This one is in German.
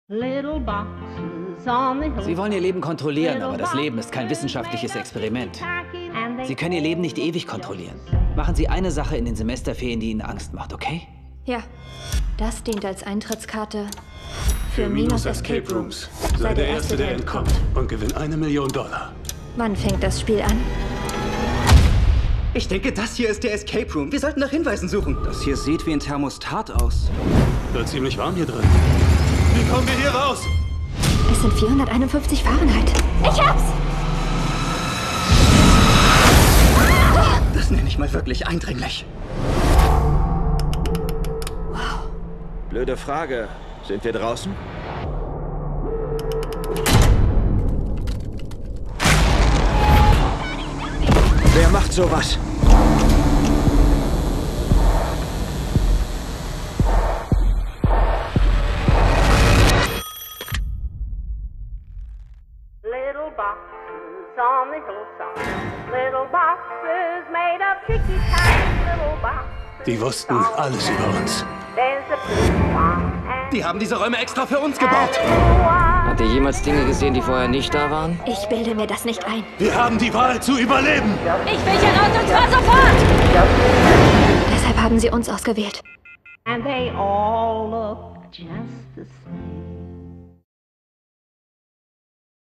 Sie wollen Ihr Leben kontrollieren, aber das Leben ist kein wissenschaftliches Experiment. Sie können Ihr Leben nicht ewig kontrollieren. Machen Sie eine Sache in den Semesterferien, die Ihnen Angst macht, okay? Ja, das dient als Eintrittskarte für Minus Escape Rooms. Sei der Erste, der entkommt und gewinn $1 Million. Wann fängt das Spiel an? Ich denke, das hier ist der Escape Room. Wir sollten nach Hinweisen suchen. Das hier sieht wie ein Thermostat aus. Wird ziemlich warm hier drin. Wie kommen wir hier raus? Es sind 451 Fahrenheit. Ich hab's! Das nenne ich mal wirklich eindringlich. Wow. Blöde Frage. Sind wir draußen? Wer macht sowas? Little boxes on the hillside. Little boxes made of tricky tiny little boxes. Die wussten alles über uns. There's a blue one and Die haben diese Räume extra für uns gebaut. Habt ihr jemals Dinge gesehen, die vorher nicht da waren? Ich bilde mir das nicht ein. Wir haben die Wahl zu überleben. Ich will hier raus und zwar sofort! Deshalb haben sie uns ausgewählt. and they all look just the same.